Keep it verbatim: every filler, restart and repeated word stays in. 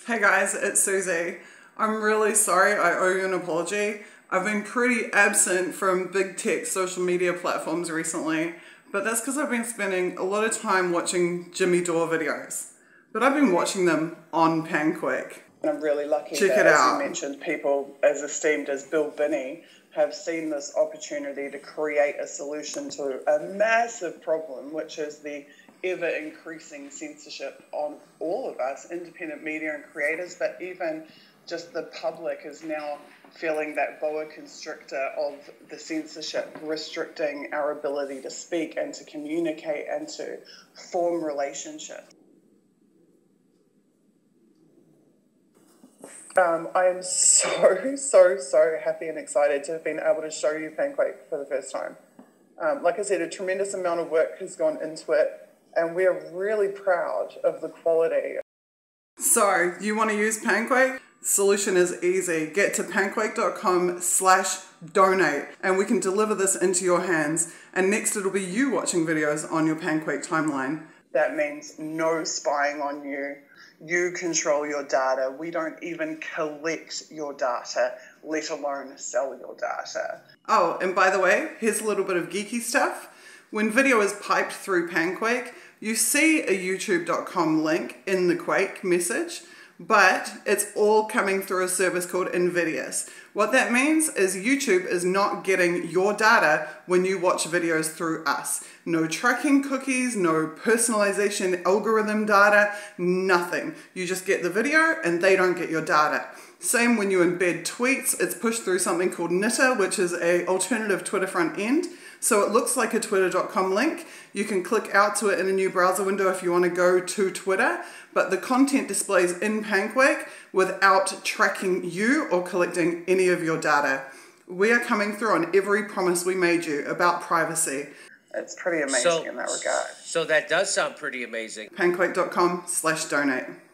Hey guys, it's Suzie. I'm really sorry, I owe you an apology. I've been pretty absent from big tech social media platforms recently, but that's because I've been spending a lot of time watching Jimmy Dore videos. But I've been watching them on Panquake. I'm really lucky Check that, it as out. you mentioned, people as esteemed as Bill Binney have seen this opportunity to create a solution to a massive problem, which is the ever-increasing censorship on all of us, independent media and creators, but even just the public is now feeling that boa constrictor of the censorship, restricting our ability to speak and to communicate and to form relationships. Um, I am so, so, so happy and excited to have been able to show you Panquake for the first time. Um, like I said, a tremendous amount of work has gone into it, and we are really proud of the quality. So, you want to use Panquake? Solution is easy. Get to panquake.com slash donate and we can deliver this into your hands. And next it'll be you watching videos on your Panquake timeline. That means no spying on you. You control your data. We don't even collect your data, let alone sell your data. Oh, and by the way, here's a little bit of geeky stuff. When video is piped through Panquake, you see a youtube dot com link in the Quake message, but it's all coming through a service called Invidious. What that means is YouTube is not getting your data when you watch videos through us. No tracking cookies, no personalization algorithm data, nothing. You just get the video and they don't get your data. Same when you embed tweets, it's pushed through something called Knitter, which is an alternative Twitter front end. So it looks like a twitter dot com link. You can click out to it in a new browser window if you want to go to Twitter, but the content displays in Panquake without tracking you or collecting any of your data. We are coming through on every promise we made you about privacy. It's pretty amazing so, in that regard. So that does sound pretty amazing. panquake dot com slash donate.